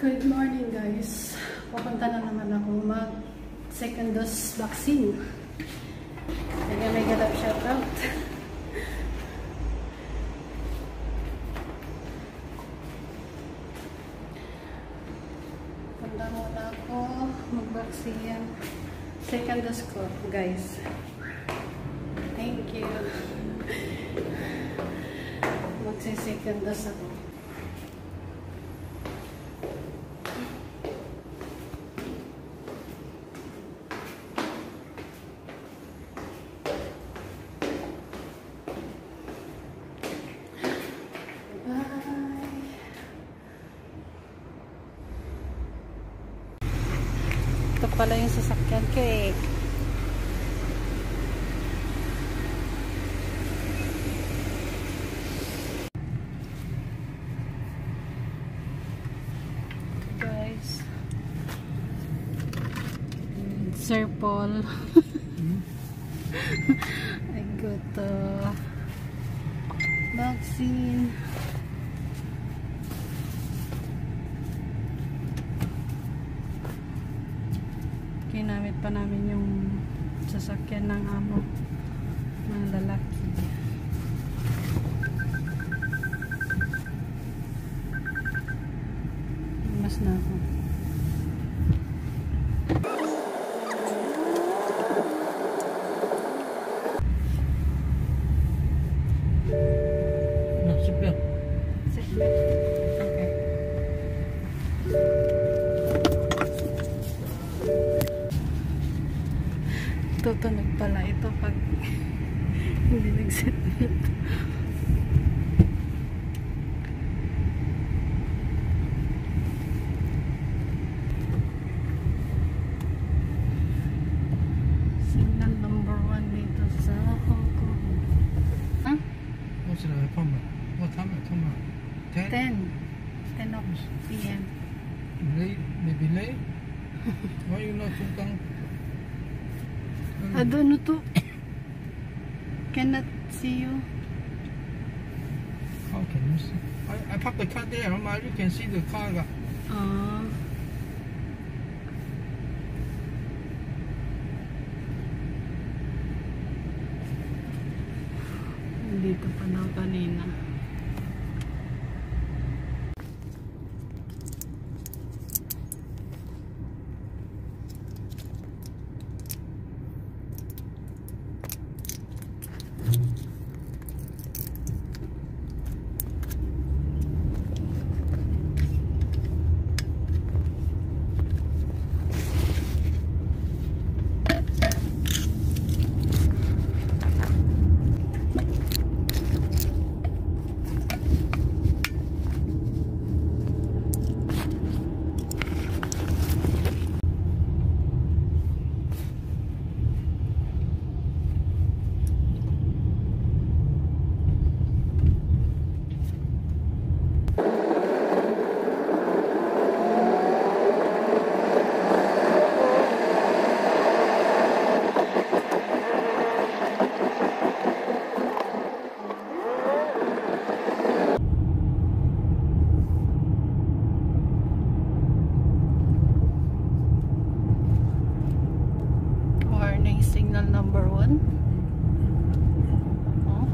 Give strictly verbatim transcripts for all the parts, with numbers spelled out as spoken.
Good morning guys. Pupunta na naman ako mag second dose vaccine. Kaya may galap shoutout. Punta muna ako mag-vaccine. Second dose ko guys. Thank you. Magsi-second dose ako. Ito pala yung sasakyan ko eh. Guys. Sir Paul. I got the vaccine. Ginamit pa namin yung sasakyan ng amo ng lalaki. Mas na ako. Seatbelt. Seatbelt. Okay. Tutunog pala ito pag hindi nag-seatbelt. Signal number one dito sa Hong Kong. Huh? What's the time? What time? Come on. Ten. ten. ten p m Late? Maybe late? Why you not too come? I don't know to. Cannot see you. How can you see? I, I parked the car there. You can see the car. Ah. Dito pa daw kanina. Signal number one. Oh.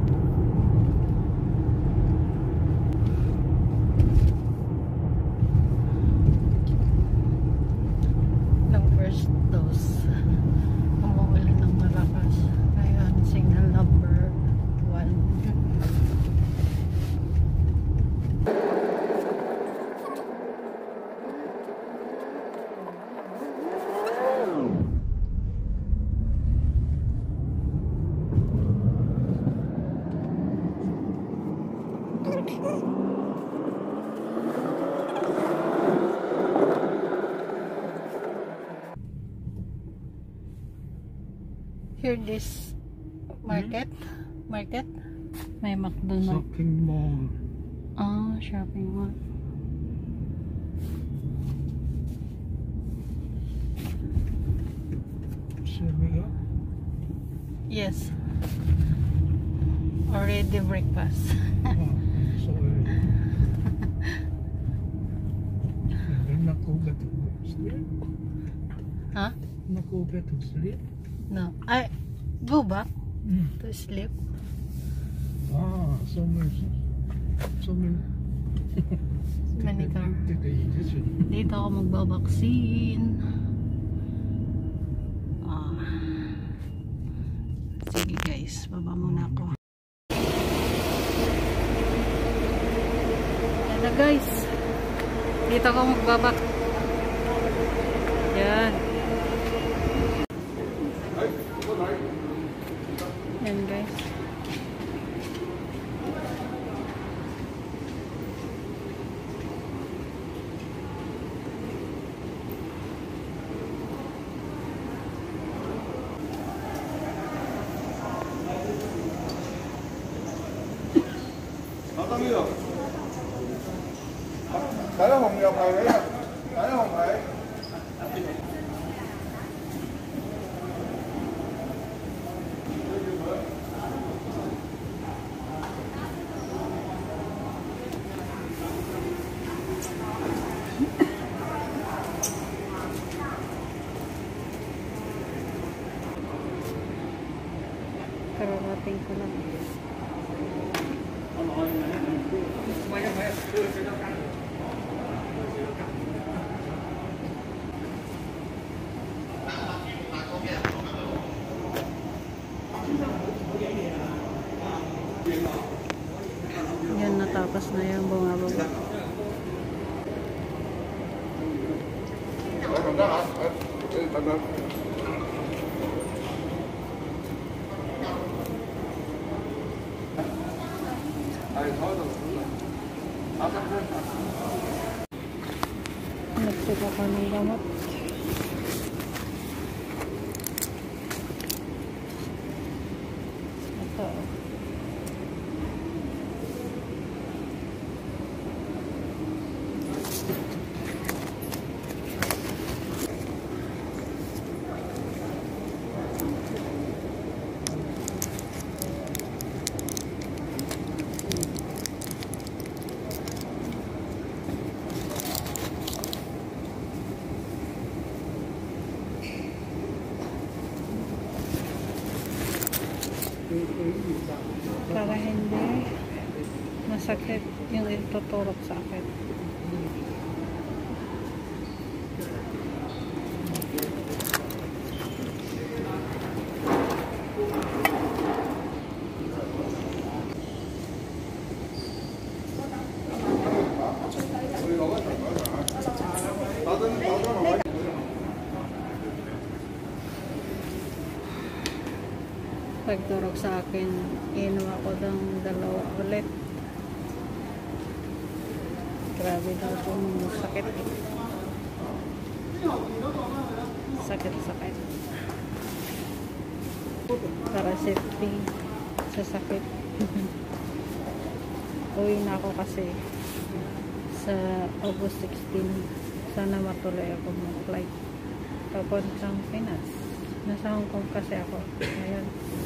Ng first dose. Umuulan ng malakas. Ngayon, signal number one. Here this market, hmm? market, may McDonald's. Shopping mall. Ah, shopping mall. Should we go? Yes. Already breakfast. Oh, sorry. better sleep? Huh? Not go better sleep? No. I go back Mm. to sleep. Ah, so many, so many. Many Take ka. the- take the injection. Dito ako magbabaksin. Ah. Sige guys, baba muna ako. Yan na guys. Dito ako magbabak. Yan. Yan guys. Cái hồng nhập này đấy ạ. Cái hồng này. Kararating ko lang. Yan, natapos na yung bumababa. Đấy, còn đó hả? Đấy, đấy, tận đó. Đây, thôi rồi. Áo tắt lên. Nagsuka ko ng gamot. Ito. Para hindi masakit yung itutulog sa akin. Pagturog sa akin, inuwa ko ng dalawa ulit. Grabe daw kung sakit. Sakit-sakit. Para safety sa sakit. Uwi na ako kasi sa August sixteen. Sana matuloy ako mag-flight papuntang Pinas. Nasa Hong Kong kasi ako ngayon.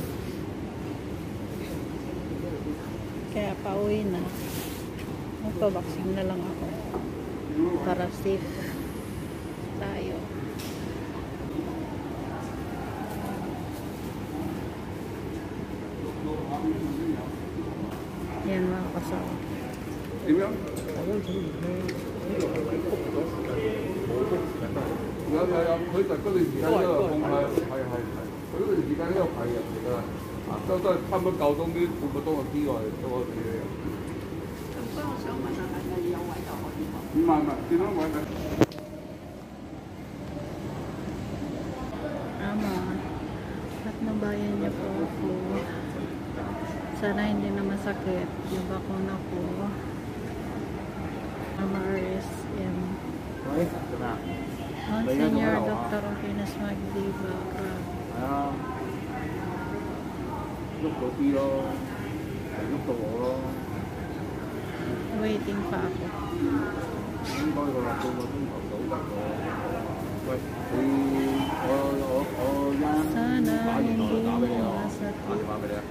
Kaya pauwi na. Magpabaksin na lang ako para safe tayo. Yan mga kasama. Im không? Dạ, dạ, dạ.佢就嗰段時間一路控係係係係，佢嗰段時間一路排人嚟㗎，啊都都係差唔多夠鐘啲半個鐘就知我哋都可以嘅。 所以我想問下，係咪有位就可以講？ 唔係唔係，見到位咪。 Ama, at nabayan niya po ako. Sana hindi na masakit yung bakuna ko. M R S M. Monsignor Doctor Okinas Magdiba. 係啊，喐到啲咯，係喐到我咯。 Waiting pa ako. 應該個半個鐘頭到得喎。喂，你我我我一打 Sana 完 hindi 我打俾你啊，打 masakit. 電話俾你啊。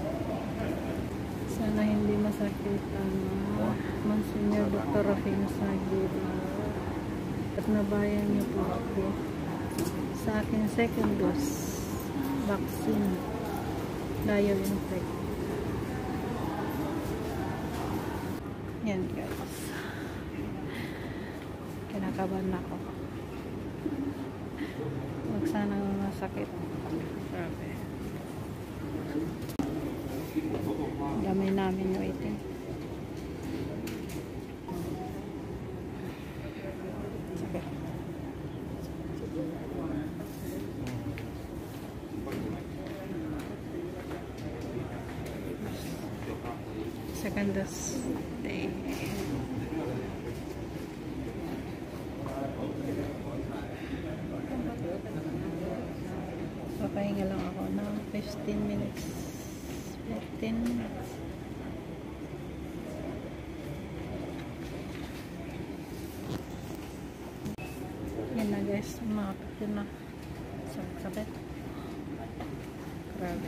Sana hindi masakit ang Monsignor Doctor Okinas Magdiba. At nabayan niyo po ako sa aking second dose vaccine BioNTech. Yan guys, kinakabahan ako. Huwag sanang masakit. Grabe, damay namin waiting. Sakit. Second dose day. Papahinga lang ako ng fifteen minutes. fifteen minutes. Yan na guys, umakapit yun na. Sakit. Grabe.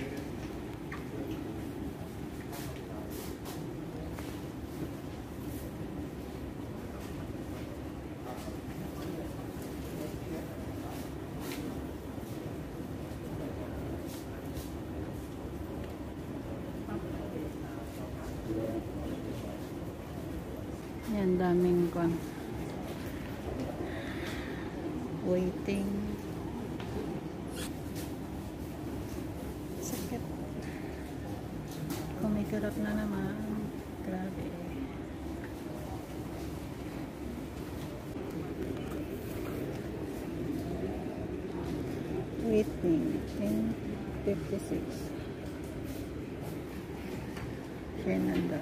Yan, daming kon waiting. Sakit. Kumikirot na naman. Grabe. Waiting. ten fifty-six. Canada.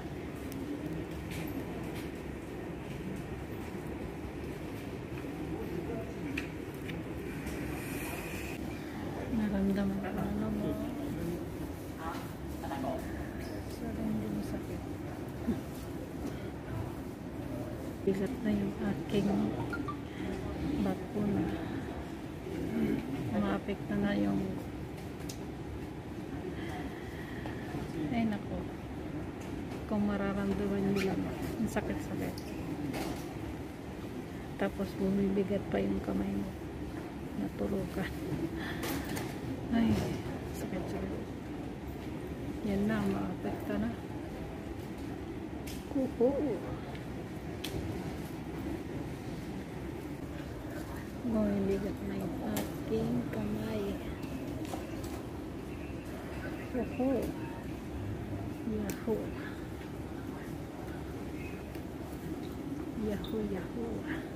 Naramdaman ko ano mo. Sana hindi masakit. Bigat na yung aking bakuna. Maapekto na yung ay nako. Kung mararamdaman nyo lang ang sakit-sakit. Tapos bumibigat pa yung kamay mo. Natulukan. Ay, sakit-sakit. Yan na, maapekto na. Kuho. Bumibigat na yung aking kamay. Kuho. Yahoo. Yahoo, yahoo.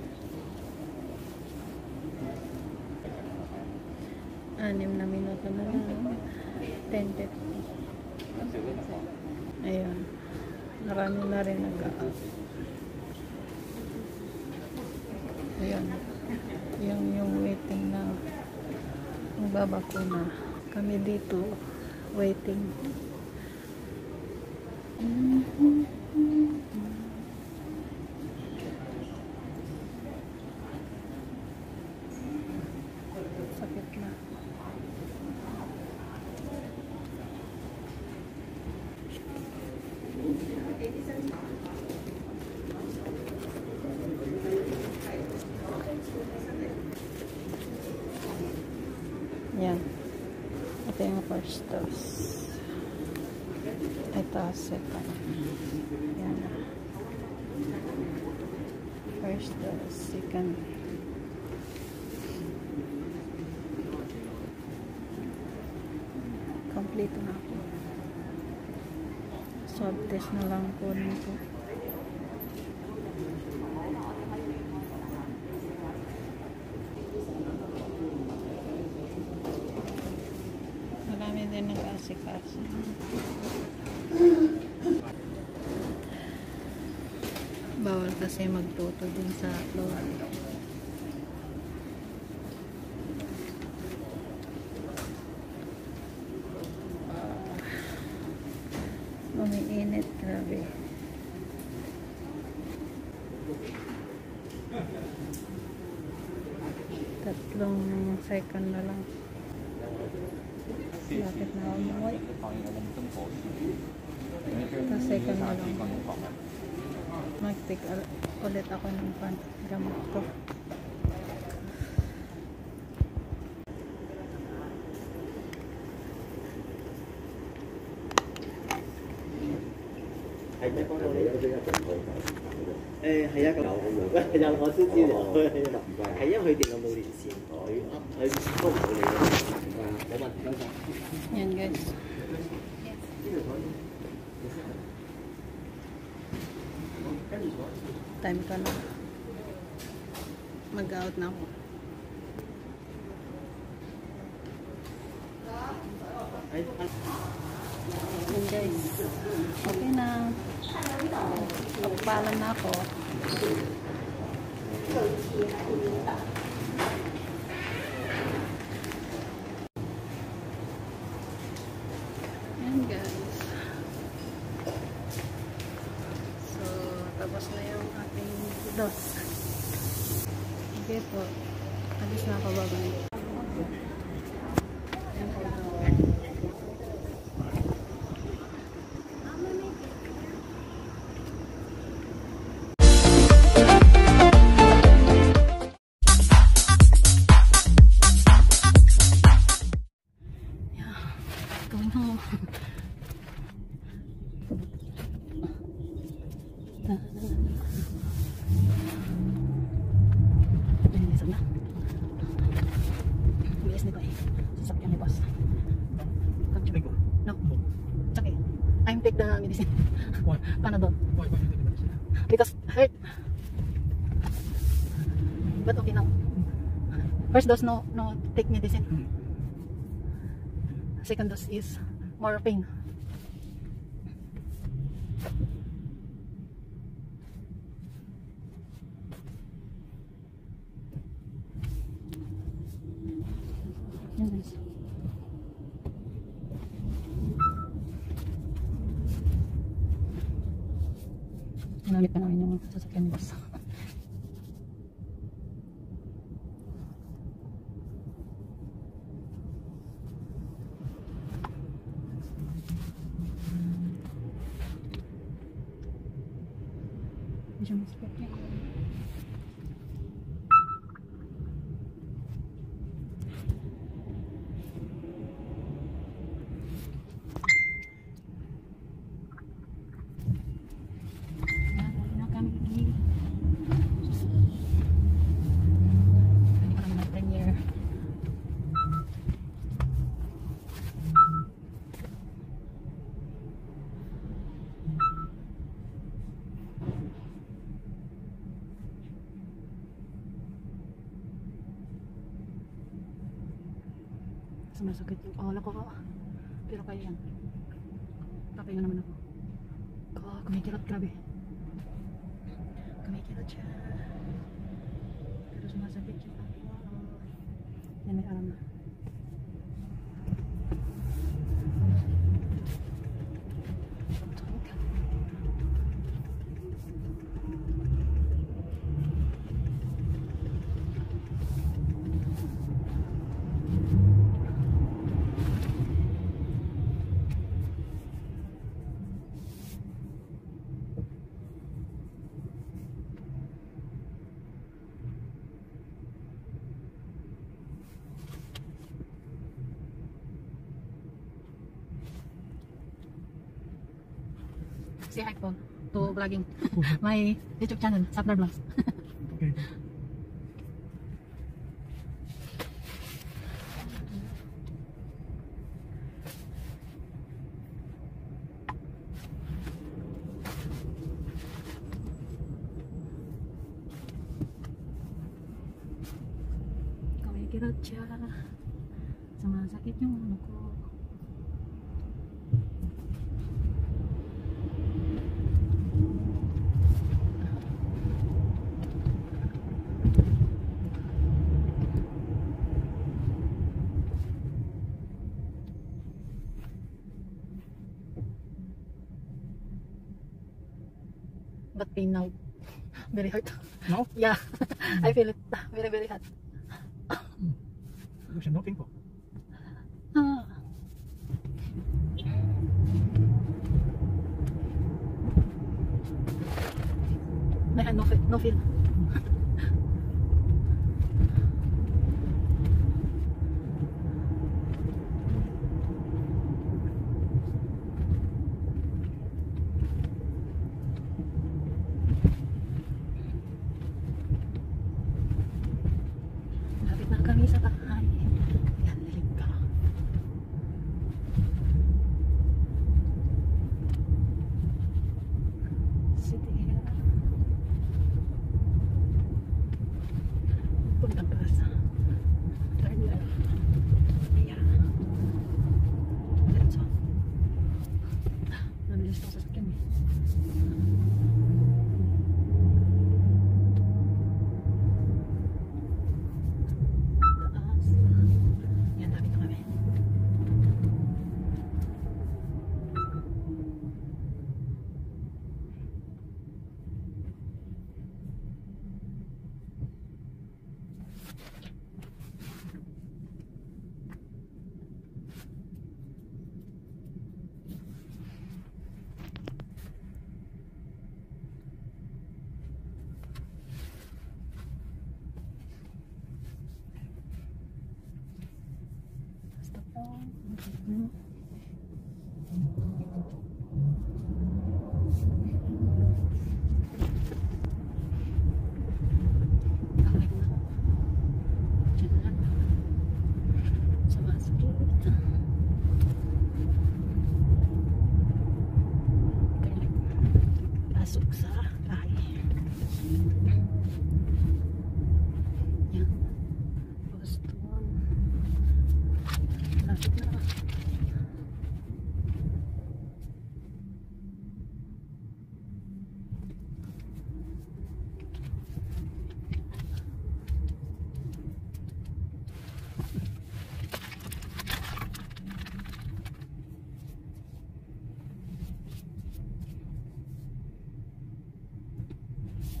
Anim na minuto na lang. ten fifty. Ayun. Marami na rin nag-out. Ayun. Yung, yung waiting na magbabakuna. Kami dito waiting. Mm-hmm. Sakit na. Yan. Ito yung first dose. Ito second. Yan. First dose, second. Complete na ako. Swab test na lang po nito. Marami din nag-asikaso. Bawal kasi magtuto din sa floor. Umiinit, grabe. Tatlong second na lang. Bakit na umuwi? Tapos second na lang. Mag-take ulit ako ng pan. gamot ko. 誒係啊，有有我都知道，係因為佢電腦冇連線，佢佢幫唔到你嘅，冇問題。 Yan guys. Time ko na. Mag-out na ako. Yan guys. Okay na. Pagpalan na ako. Yan guys. So, tapos na yung ating dos. Okay po. Alis na ako, bye-bye. Yan po. Going home. Bilisan na. Bilis nito eh. Sasakyan ni boss. No. It's okay. I'm take the medicine. Why? Panadol. Why? Why you take medicine? Because hurt. But okay now. First dose no no take medicine. Hmm. Second dose is more pain. Yan guys. Ginamit pa namin yung sasakyan ni boss. Medyo mas pwede. Yan, na kami gigi. Pwede kami mag-premiere. Sumasakit yung pawala ko. Pero kaya yan. Papahinga naman ako. Oh, kumikirot, grabe. Kumikirot siya. Pero sumasakit yung aking uh, yan, may aram na. Say hi po to vlogging. My YouTube channel, Sapnar Vlogs. Okay. Kumikirot siya. Sumasakit yung ano ko. But pain now. Very hurt. No? Yeah. I feel it. Very, very hot. You should not think po. Ah. My hand, no feel. No feel.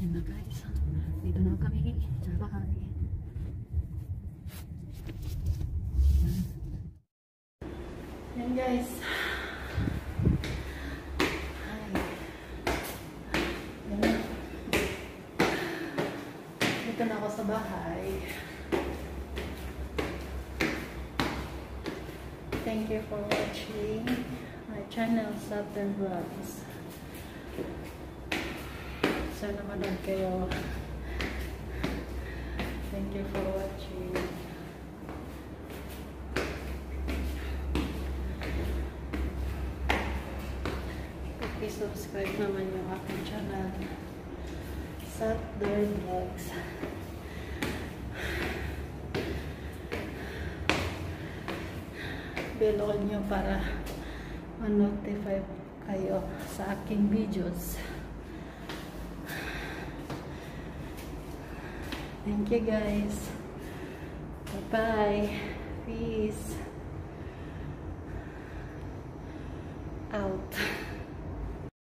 Yan na guys. Dito na kami sa bahay. Yan guys. Hi. Yan. Dito na ako sa bahay. Thank you for watching my channel, Saturn Vlogs. Sana manood kayo. Thank you for watching. Subscribe naman yung aking channel, Saturn Vlogs. Bell on nyo para ma-notify kayo sa aking videos. Thank you guys. Bye-bye. Peace. Out.